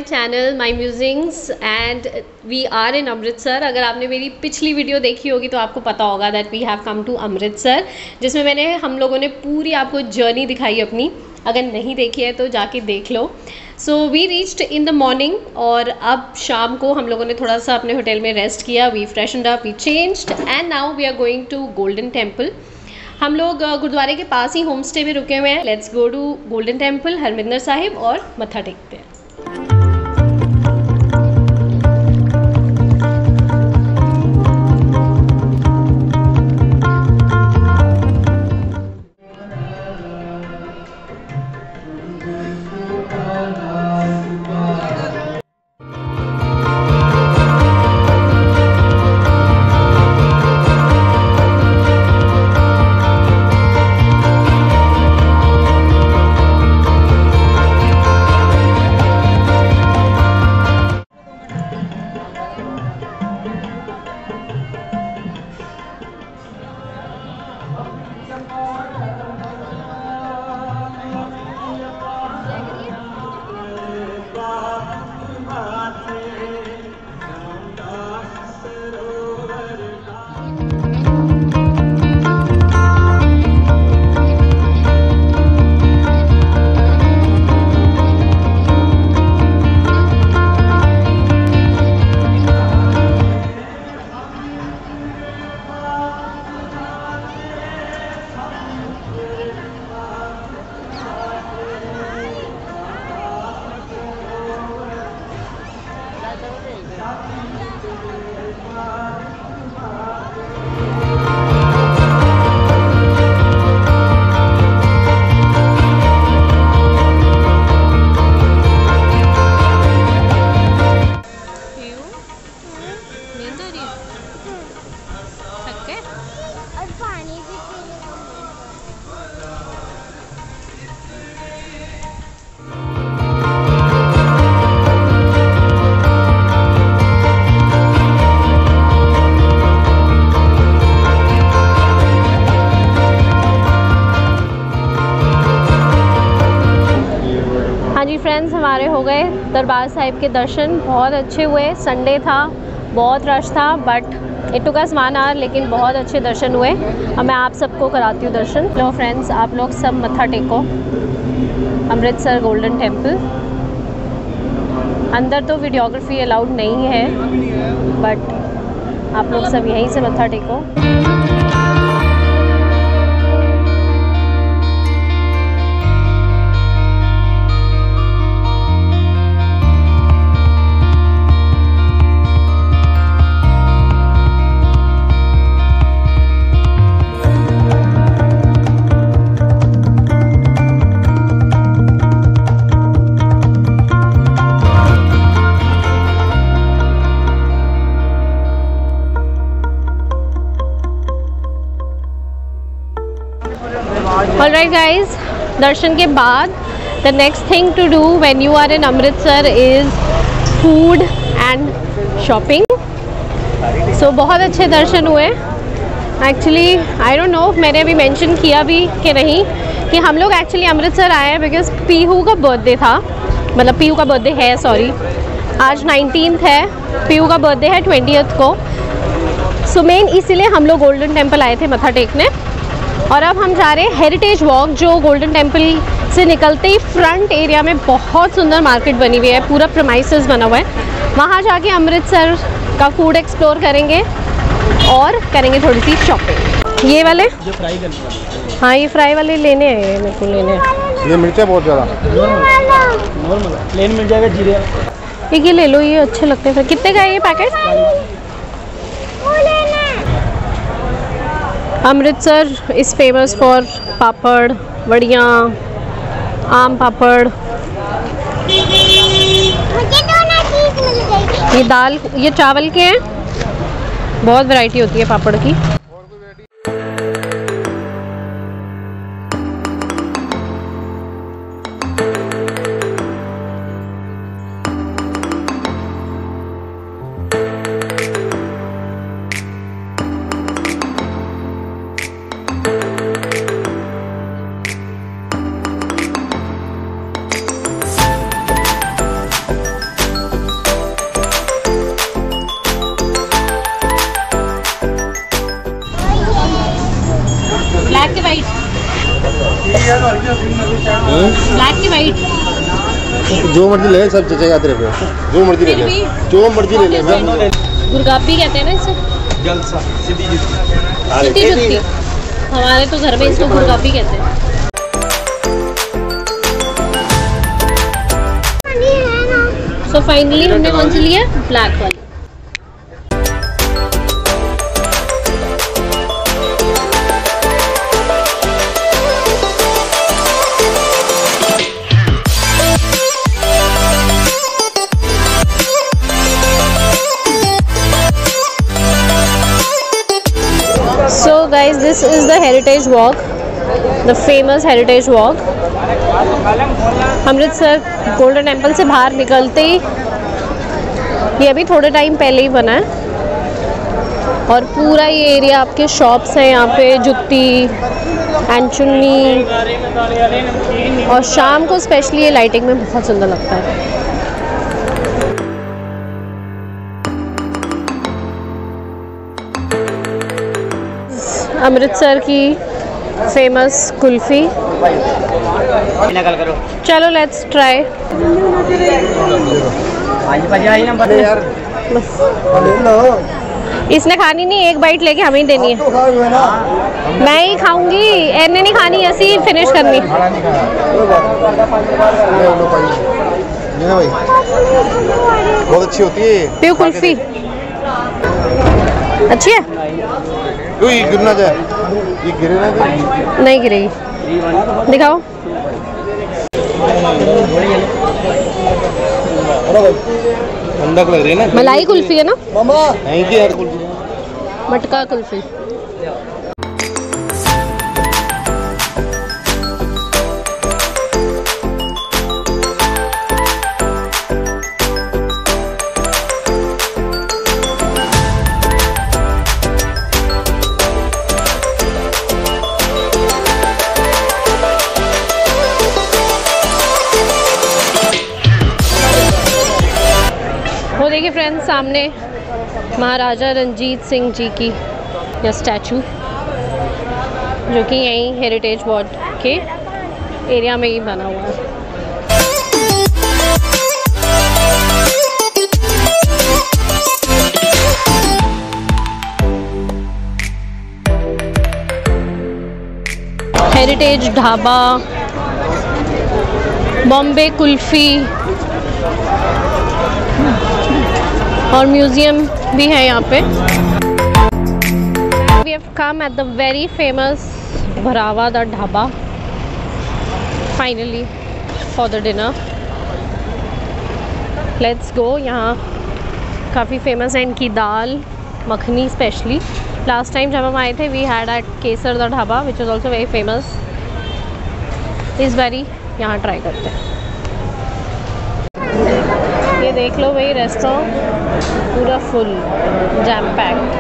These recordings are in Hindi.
Channel my musings and we are in Amritsar. अगर आपने मेरी पिछली वीडियो देखी होगी तो आपको पता होगा that we have come to Amritsar, जिसमें हम लोगों ने पूरी आपको जर्नी दिखाई अपनी। अगर नहीं देखी है तो जाके देख लो। So we reached in the morning और अब शाम को हम लोगों ने थोड़ा सा अपने होटल में रेस्ट किया। We freshened up, we changed and now we are going to Golden Temple. हम लोग गुरुद्वारे के पास ही होम स्टे में रुके हुए हैं। Let's go to Golden Temple Harmandir Sahib और मत्था टेकते हैं। फ्रेंड्स, हमारे हो गए दरबार साहिब के दर्शन। बहुत अच्छे हुए। संडे था, बहुत रश था, but it took us 1 hour, लेकिन बहुत अच्छे दर्शन हुए। अब मैं आप सबको कराती हूँ दर्शन। लो फ्रेंड्स, आप लोग सब मत्था टेको अमृतसर गोल्डन टेम्पल। अंदर तो वीडियोग्राफी अलाउड नहीं है, बट आप लोग सब यहीं से मत्था टेको। Alright guys, दर्शन के बाद the next thing to do when you are in Amritsar is food and shopping. So बहुत अच्छे दर्शन हुए। Actually I don't know, मैंने अभी mention किया भी कि नहीं कि हम लोग actually अमृतसर आए हैं because पीहू का बर्थडे था। मतलब पीहू का बर्थडे है, सॉरी, आज 19th है, पीहू का बर्थडे है 20th को। सो मेन इसीलिए हम लोग गोल्डन टेम्पल आए थे मत्था टेकने। और अब हम जा रहे हैं हेरिटेज वॉक, जो गोल्डन टेम्पल से निकलते ही फ्रंट एरिया में बहुत सुंदर मार्केट बनी हुई है, पूरा प्रीमाइसेस बना हुआ है। वहाँ जाके अमृतसर का फूड एक्सप्लोर करेंगे और करेंगे थोड़ी सी शॉपिंग। ये वाले जो फ्राई करने वाले, हाँ ये फ्राई वाले लेने हैं, मेरे को लेने हैं। ये मिर्चा बहुत ज़्यादा नॉर्मल प्लेन मिल जाएगा जीरे। एक ये ले लो, ये अच्छे लगते हैं। कितने का है ये packet? Amritsar is famous for papad, वड़ियाँ, आम पापड़। ये दाल, ये चावल के हैं। बहुत वैरायटी होती है पापड़ की। ब्लैक की वाइट जो मर्जी ले सब जचेगा तेरे पे, जो मर्जी ले ले, जो मर्जी ले ले। गुरगापी कहते हैं ना इसे, जलसा सीधी जुत्ती। सीधी जुत्ती। हमारे तो घर में इसको गुरगापी कहते हैं। सो फाइनली हमने कौन सी लिया? ब्लैक वाली। So guys, this is the heritage walk, the famous heritage walk. Amritsar Golden Temple से बाहर निकलते ही, ये अभी थोड़े टाइम पहले ही बना है, और पूरा ये एरिया आपके शॉप्स हैं यहाँ पे, जुत्ती एंड चुन्नी, और शाम को स्पेशली ये लाइटिंग में बहुत सुंदर लगता है। अमृतसर की फेमस कुल्फ़ी। चलो लेट्स ट्राई। इसने खानी नहीं, एक बाइट लेके हमें ही देनी है। मैं ही खाऊंगी, एने नहीं खानी, ऐसी फिनिश करनी। बहुत अच्छी होती है प्यू कुल्फ़ी, अच्छी है। ये गिरना जाए, ये गिरे ना जाए। नहीं गिरेगी, दिखाओ। ठंडक लग रही है ना। मलाई कुल्फी है ना? नहीं की यार कुल्फी, मटका कुल्फी। वो देखिए फ्रेंड्स, सामने महाराजा रंजीत सिंह जी की यह स्टैचू, जो कि यहीं हेरिटेज वार्ड के एरिया में ही बना हुआ है। हेरिटेज ढाबा, बॉम्बे कुल्फी और म्यूजियम भी है यहाँ पे। We have come at the very famous भरावा दा dhaba finally for the dinner. Let's go। यहाँ काफ़ी फेमस है इनकी dal makhani specially. Last time जब हम आए थे we had at केसर दा dhaba which is also very famous। इस बारी यहाँ ट्राई करते हैं। ये देख लो भाई, रेस्टोरेंट पूरा full jam packed.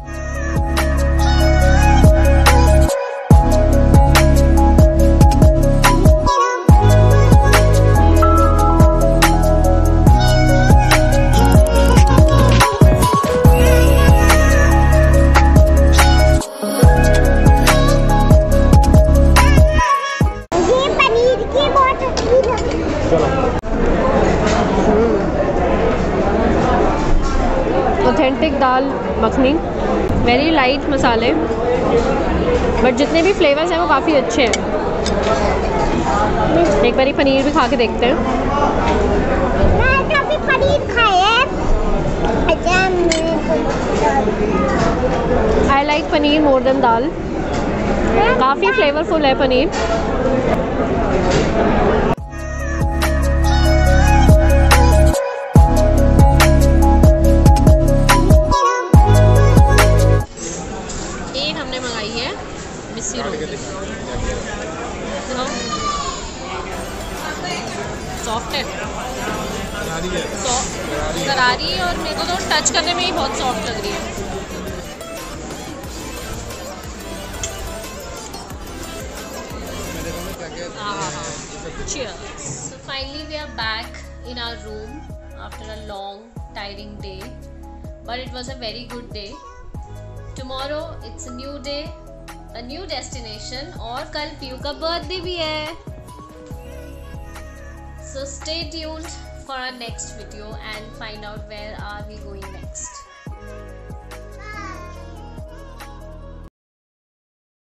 Authentic dal makhani, very light मसाले, बट जितने भी फ्लेवर्स हैं वो काफ़ी अच्छे हैं। एक बारी पनीर भी खा के देखते हैं। I like paneer more than dal. काफ़ी फ्लेवरफुल है पनीर। सॉफ्ट है, करारी है, और मेरे को तो टच करने में ही बहुत सॉफ्ट लग रही है। Cheers. So finally we are back in our room after a long tiring day, but it was a very good day. Tomorrow it's a new day, a new destination, और कल पीयू का बर्थडे भी है। So stay tuned for our next video and find out where are we going next.